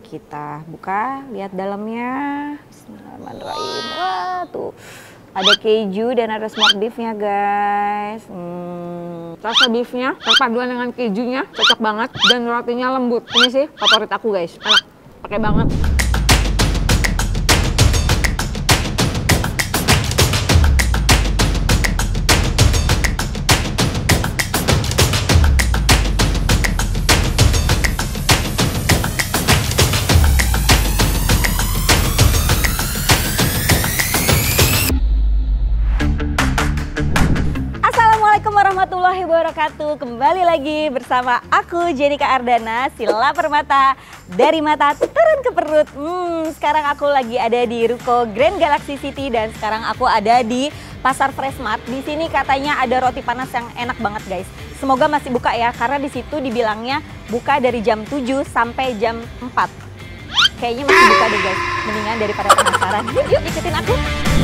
Kita buka, lihat dalamnya. Bismillahirrahmanirrahim. Wah, tuh ada keju dan ada smoked beefnya, guys. Rasa beefnya perpaduan dengan kejunya cocok banget dan rotinya lembut. Ini sih favorit aku, guys. Enak, pakai banget. Warahmatullahi wabarakatuh. Kembali lagi bersama aku Jenika Ardana, si lapar mata dari mata turun ke perut. Sekarang aku lagi ada di Ruko Grand Galaxy City dan sekarang aku ada di Pasar Freshmart. Di sini katanya ada roti panas yang enak banget, guys. Semoga masih buka ya, karena di situ dibilangnya buka dari jam 7 sampai jam 4. Kayaknya masih buka deh, guys. Mendingan daripada penasaran. Yuk ikutin aku.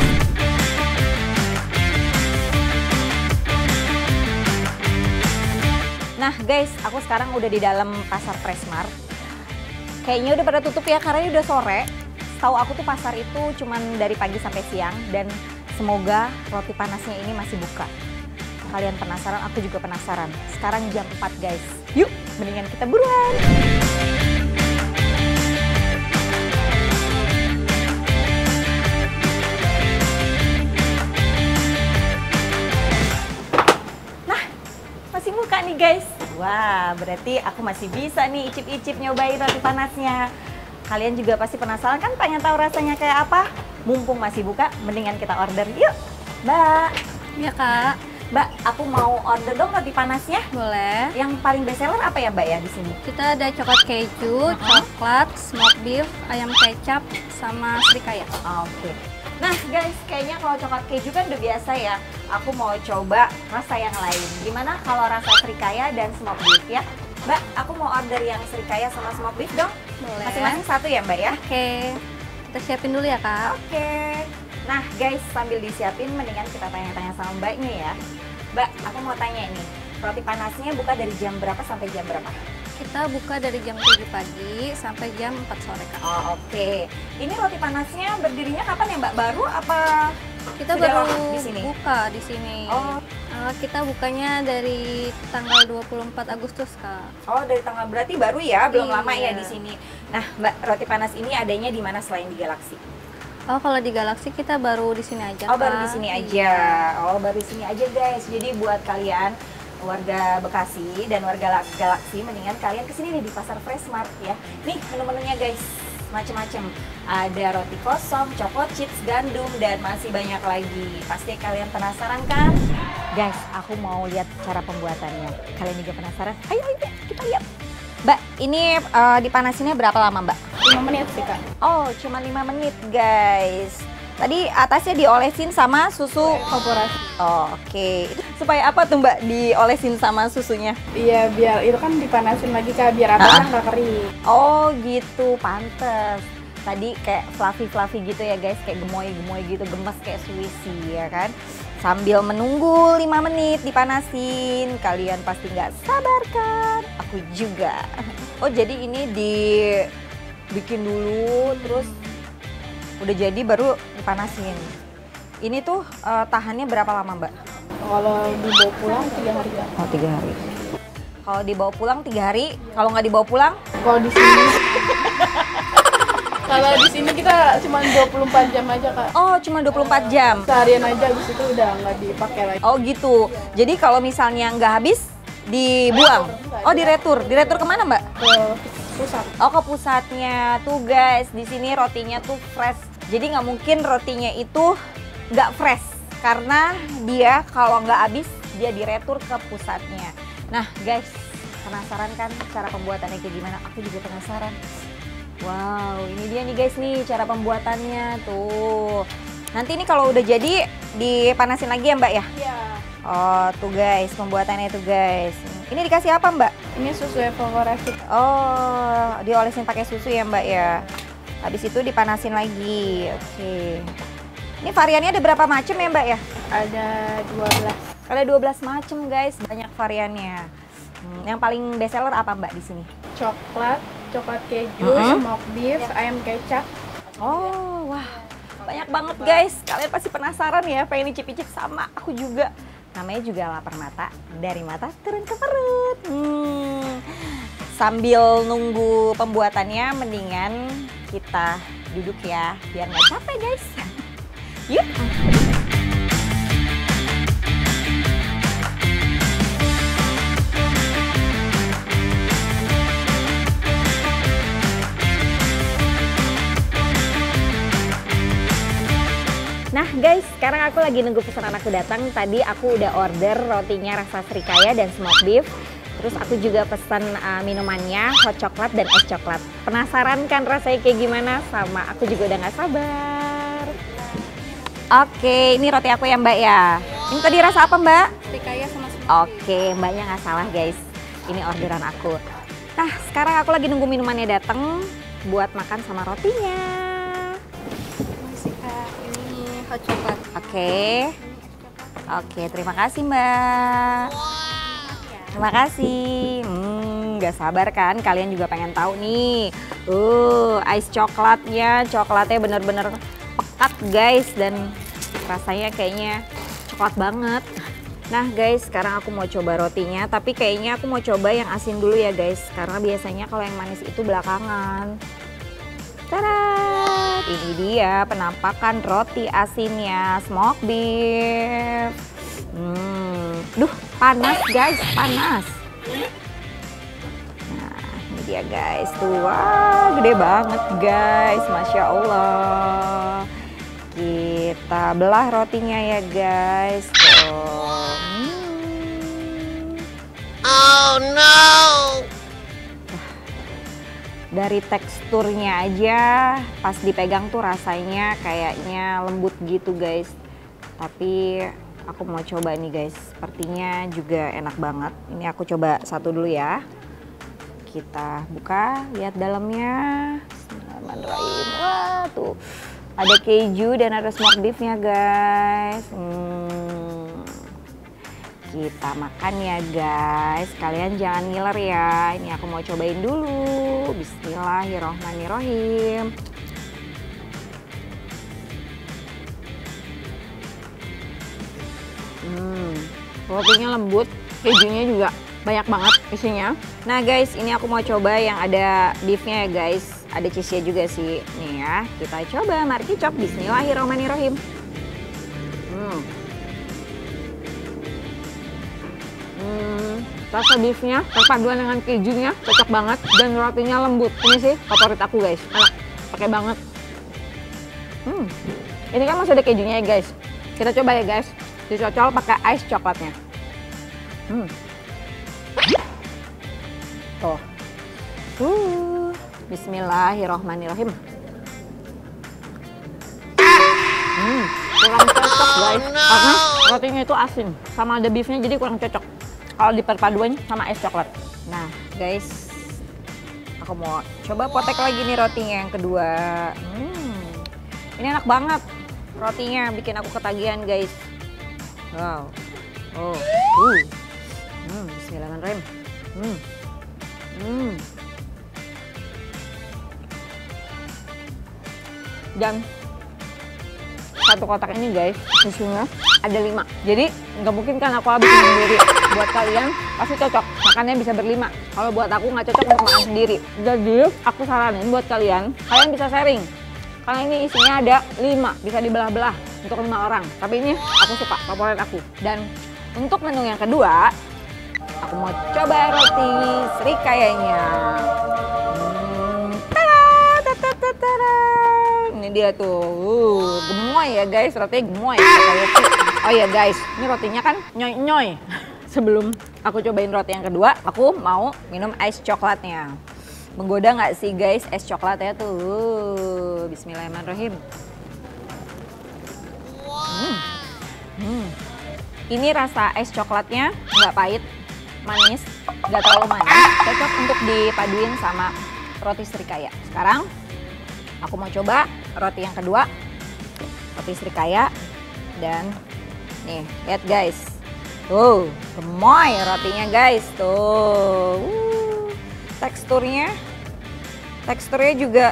Nah guys, aku sekarang udah di dalam Pasar Freshmart. Kayaknya udah pada tutup ya, karena ini udah sore. Setahu aku tuh pasar itu cuman dari pagi sampai siang. Dan semoga roti panasnya ini masih buka. Kalian penasaran, aku juga penasaran. Sekarang jam 4 guys. Yuk, mendingan kita buruan. Masih buka nih guys. Wah, berarti aku masih bisa nih icip-icip nyobain roti panasnya. Kalian juga pasti penasaran kan, pengen tahu rasanya kayak apa? Mumpung masih buka, mendingan kita order yuk. Mbak. Iya kak. Mbak, aku mau order dong roti panasnya. Boleh. Yang paling best seller apa ya Mbak ya di sini? Kita ada coklat keju, coklat, smoked beef, ayam kecap, sama srikaya. Oke. Nah guys, kayaknya kalau coklat keju kan udah biasa ya. Aku mau coba rasa yang lain. Gimana kalau rasa srikaya dan smoked beef ya? Mbak, aku mau order yang srikaya sama smoked beef dong. Boleh. Masing-masing satu ya Mbak ya? Oke. Kita siapin dulu ya kak. Oke. Nah guys, sambil disiapin mendingan kita tanya-tanya sama Mbaknya ya. Mbak, aku mau tanya nih, roti panasnya buka dari jam berapa sampai jam berapa? Kita buka dari jam 7 pagi sampai jam 4 sore kak. Oh, oke. Ini roti panasnya berdirinya kapan ya Mbak? Baru apa? Kita sudah baru lama di sini? buka di sini. Oh. Kita bukanya dari tanggal 24 Agustus kak. Oh, dari tanggal berarti baru ya, belum Iya. lama ya di sini. Nah, Mbak, roti panas ini adanya di mana selain di Galaxy? Oh, kalau di Galaxy kita baru di sini aja. Oh, baru Kak. di sini aja. Oh, baru di sini aja, guys. Jadi buat kalian warga Bekasi dan warga Galaxy, mendingan kalian kesini nih di Pasar Freshmart ya. Nih menu-menunya guys, macem-macem. Ada roti kosong, coklat chips, gandum, dan masih banyak lagi. Pasti kalian penasaran kan? Guys, aku mau lihat cara pembuatannya. Kalian juga penasaran? Ayo kita lihat. Mbak, ini dipanasinnya berapa lama Mbak? 5 menit sih kak. Oh, cuma 5 menit guys. Tadi atasnya diolesin sama susu Korporasi. Oh, oke. Itu supaya apa tuh Mbak diolesin sama susunya? Iya, biar itu kan dipanasin lagi kak, biar atasnya nggak kering. Oh gitu, pantes. Tadi kayak fluffy gitu ya guys, kayak gemoy gitu, gemes kayak Swissy ya kan. Sambil menunggu 5 menit dipanasin, kalian pasti nggak sabar kan? Aku juga. Oh jadi ini dibikin dulu, terus udah jadi baru dipanasin. Ini tuh tahannya berapa lama Mbak? Kalau dibawa pulang 3 hari kak. Oh 3 hari. Kalau dibawa pulang 3 hari, kalau nggak dibawa pulang? Kalau di sini, kalau di sini kita cuma 24 jam aja kak. Oh cuma 24 jam. Seharian aja, habis itu udah nggak dipakai lagi. Oh gitu. Jadi kalau misalnya nggak habis dibuang. Oh diretur. Diretur kemana Mbak? Ke pusat. Oh ke pusatnya. Tuh guys, di sini rotinya tuh fresh. Jadi nggak mungkin rotinya itu nggak fresh. Karena dia kalau nggak habis dia diretur ke pusatnya. Nah guys, penasaran kan cara pembuatannya kayak gimana? Aku juga penasaran. Wow, ini dia nih guys nih cara pembuatannya tuh. Nanti ini kalau udah jadi dipanasin lagi ya Mbak ya? Iya. Oh tuh guys, pembuatannya tuh guys. Ini dikasih apa Mbak? Ini susu evaporasi. Oh, diolesin pakai susu ya Mbak ya. Habis itu dipanasin lagi. Oke. Ini variannya ada berapa macam ya Mbak ya? Ada 12. Ada 12 macam guys, banyak variannya. Yang paling best seller apa Mbak di sini? Coklat, coklat keju, smoked beef, ayam kecap. Oh, wah. Banyak banget guys. Kalian pasti penasaran ya, pengen icip-icip sama aku juga. Namanya juga lapar mata, dari mata turun ke perut. Sambil nunggu pembuatannya, mendingan kita duduk ya, biar nggak capek guys. Yuk. Nah guys, sekarang aku lagi nunggu pesanan aku datang. Tadi aku udah order rotinya rasa srikaya dan smoked beef. Terus aku juga pesan minumannya hot coklat dan es coklat. Penasaran kan rasanya kayak gimana? Sama aku juga udah gak sabar. Oke, ini roti aku ya mbak ya. Ini tadi rasa apa mbak? Srikaya sama Oke, mbaknya gak salah guys. Ini orderan aku. Nah, sekarang aku lagi nunggu minumannya datang buat makan sama rotinya. ini hot coklat. Oke, terima kasih mbak. Terima kasih. Gak sabar kan? Kalian juga pengen tahu nih. Ice coklatnya bener-bener pekat guys dan rasanya kayaknya coklat banget. Nah guys, sekarang aku mau coba rotinya, tapi kayaknya aku mau coba yang asin dulu ya guys, karena biasanya kalau yang manis itu belakangan. Tada! Ini dia penampakan roti asinnya, smoked beef. Duh, panas guys, panas. Nah, ini dia guys, tuh, wah, gede banget guys, masya Allah. Kita belah rotinya ya guys. Tuh. Oh no! Dari teksturnya aja pas dipegang tuh rasanya kayaknya lembut gitu guys. Tapi aku mau coba nih guys, sepertinya juga enak banget. Ini aku coba satu dulu ya. Kita buka, lihat dalamnya. Bismillahirrahmanirrahim. Wah tuh, ada keju dan ada smoked beefnya guys. Kita makan ya guys, kalian jangan ngiler ya. Ini aku mau cobain dulu. Bismillahirrohmanirrohim. Rotinya lembut, kejunya juga banyak banget isinya. Nah guys, ini aku mau coba yang ada beefnya ya guys. Ada cheese-nya juga sih. Nih ya, kita coba. Mari kicop. Bismillahirrohmanirrohim. Rasa beefnya perpaduan dengan kejunya cocok banget dan rotinya lembut. Ini sih favorit aku guys, enak, pakai banget. Ini kan masih ada kejunya ya guys. Kita coba ya guys, dicocol pakai ice coklatnya. Tuh. Bismillahirrohmanirrohim. Kurang cocok guys, karena rotinya itu asin sama ada beefnya, jadi kurang cocok kalau diperpaduin sama es coklat. Nah guys, aku mau coba potek lagi nih rotinya yang kedua. Ini enak banget rotinya, bikin aku ketagihan guys. Wow. Bismillahirrahmanirrahim. Dan satu kotak ini guys, isinya ada 5. Jadi nggak mungkin kan aku habisin sendiri. Buat kalian pasti cocok, makannya bisa berlima. Kalau buat aku nggak cocok untuk makan sendiri. Jadi aku saranin buat kalian bisa sharing. Karena ini isinya ada 5, bisa dibelah-belah untuk 5 orang. Tapi ini aku suka, favorit aku. Dan untuk menu yang kedua, aku mau coba roti srikayanya. Ini dia tuh, gemoy ya guys, rotinya gemoy. Oh ya guys, ini rotinya kan nyoy-nyoy. Sebelum aku cobain roti yang kedua, aku mau minum es coklatnya. Menggoda nggak sih guys es coklatnya tuh? Bismillahirrahmanirrahim. Ini rasa es coklatnya nggak pahit, manis, nggak terlalu manis. Cocok untuk dipaduin sama roti srikaya. Sekarang aku mau coba roti yang kedua, roti srikaya. Dan nih, lihat guys. Tuh, gemoy rotinya guys. Tuh, teksturnya Teksturnya juga,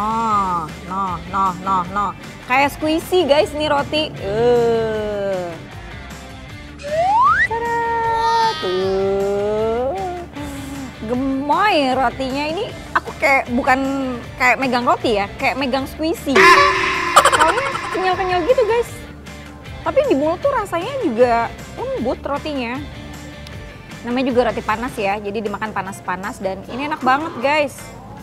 kayak squishy guys nih roti. Tada, tuh. Gemoy rotinya ini, aku bukan kayak megang roti ya, kayak megang squishy. Soalnya kenyal-kenyal gitu guys. Tapi di mulut tuh rasanya juga lembut rotinya. Namanya juga roti panas ya, jadi dimakan panas-panas dan ini enak banget guys.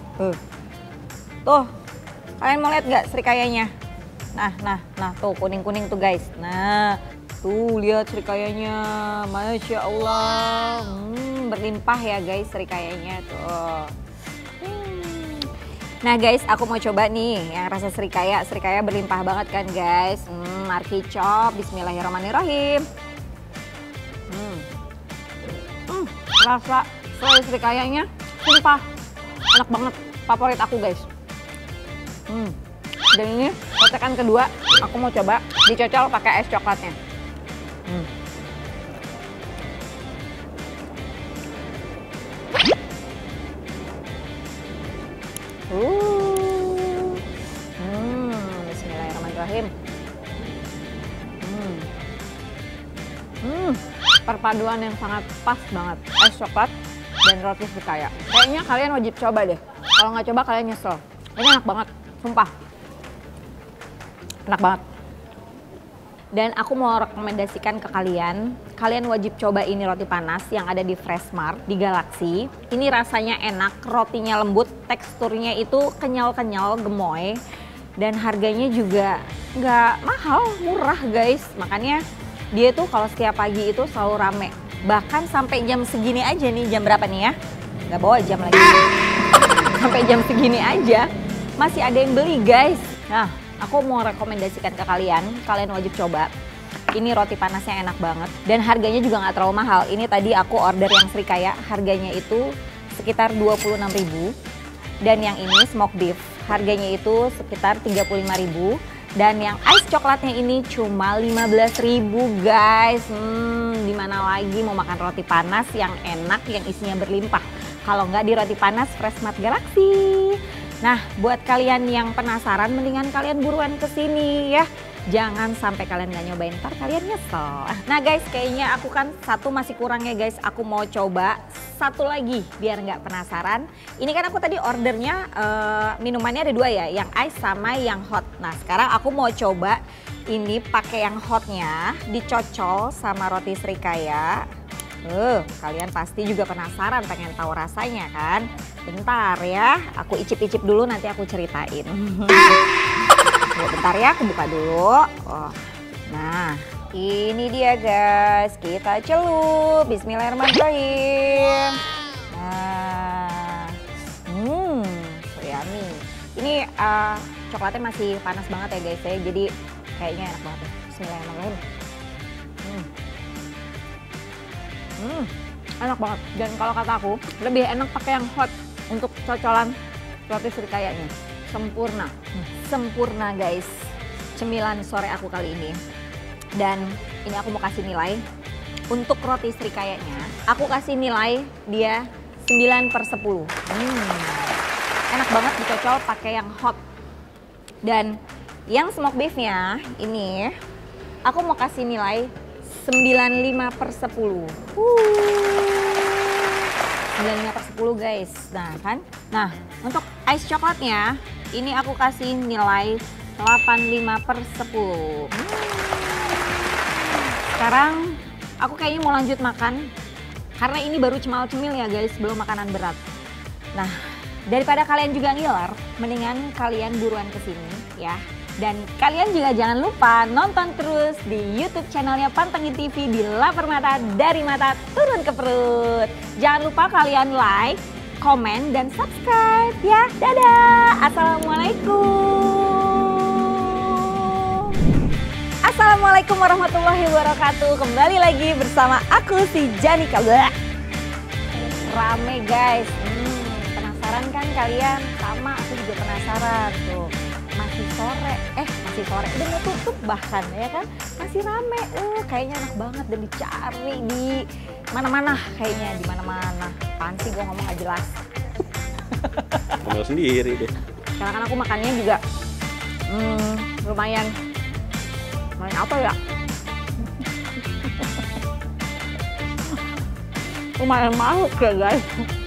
Tuh, kalian mau lihat gak serikayanya? Nah, tuh kuning-kuning tuh guys. Nah, tuh lihat serikayanya, Masya Allah. Berlimpah ya guys serikayanya tuh. Nah guys, aku mau coba nih yang rasa serikaya. Serikaya berlimpah banget kan guys. Mari cop, bismillahirrahmanirrahim. Rasa selai serikayanya, sumpah enak banget. Favorit aku guys. Dan ini kotekan kedua, aku mau coba dicocol pakai es coklatnya. Bismillahirrahmanirrahim. Perpaduan yang sangat pas banget, es coklat dan roti serikaya. Kayaknya kalian wajib coba deh. Kalau nggak coba kalian nyesel. Ini enak banget, sumpah. Enak banget. Dan aku mau rekomendasikan ke kalian, kalian wajib coba ini roti panas yang ada di Freshmart, di Galaxy. Ini rasanya enak, rotinya lembut, teksturnya itu kenyal-kenyal, gemoy. Dan harganya juga nggak mahal, murah guys. Makanya dia tuh kalau setiap pagi itu selalu rame. Bahkan sampai jam segini aja nih, jam berapa nih ya? Nggak bawa jam lagi. Sampai jam segini aja masih ada yang beli guys. Nah, aku mau rekomendasikan ke kalian, kalian wajib coba. Ini roti panasnya enak banget dan harganya juga nggak terlalu mahal. Ini tadi aku order yang serikaya, harganya itu sekitar 26.000. Dan yang ini smoke beef, harganya itu sekitar 35.000. Dan yang ice coklatnya ini cuma 15.000 guys. Dimana lagi mau makan roti panas yang enak, yang isinya berlimpah. Kalau nggak di roti panas Freshmart Galaxy. Nah, buat kalian yang penasaran, mendingan kalian buruan kesini ya. Jangan sampai kalian nggak nyobain, ntar kalian nyesel. Nah guys, kayaknya aku kan satu masih kurang ya guys. Aku mau coba satu lagi biar nggak penasaran. Ini kan aku tadi ordernya minumannya ada dua ya, yang ice sama yang hot. Nah sekarang aku mau coba ini pakai yang hotnya, dicocol sama roti serikaya. Kalian pasti juga penasaran, pengen tahu rasanya kan? Bentar ya, aku icip-icip dulu nanti aku ceritain. Bentar ya, aku buka dulu. Nah, ini dia guys, kita celup. Bismillahirrahmanirrahim. Nah, so yummy. Ini coklatnya masih panas banget ya guys ya, jadi kayaknya enak banget. Bismillahirrahmanirrahim. Enak banget. Dan kalau kata aku, lebih enak pakai yang hot untuk cocolan roti serikayanya. Sempurna, sempurna guys cemilan sore aku kali ini. Dan ini aku mau kasih nilai untuk roti serikayanya, aku kasih nilai dia 9/10. Enak banget dicocol pakai yang hot. Dan yang smoke beefnya ini aku mau kasih nilai 9/5/10. 9/5/10 guys. Nah kan, nah untuk ice coklatnya ini aku kasih nilai 8/5/10. Sekarang aku kayaknya mau lanjut makan karena ini baru cemil-cemil ya guys, belum makanan berat. Nah, daripada kalian juga ngiler, mendingan kalian buruan kesini ya. Dan kalian juga jangan lupa nonton terus di YouTube channelnya Pantengin TV di Lapar Mata, dari mata turun ke perut. Jangan lupa kalian like, komen, dan subscribe ya. Dadah, assalamualaikum. Assalamualaikum warahmatullahi wabarakatuh. Kembali lagi bersama aku si Janika. Rame guys. Penasaran kan kalian? Sama, aku juga penasaran tuh. Masih sore, udah mau tutup bahkan ya kan, masih rame. Kayaknya enak banget dan dicari di mana-mana, kayaknya di mana-mana. Apaan sih gue ngomong gak jelas. Ngomel sendiri deh. Karena kan aku makannya juga lumayan apa ya? Lumayan malu ya guys.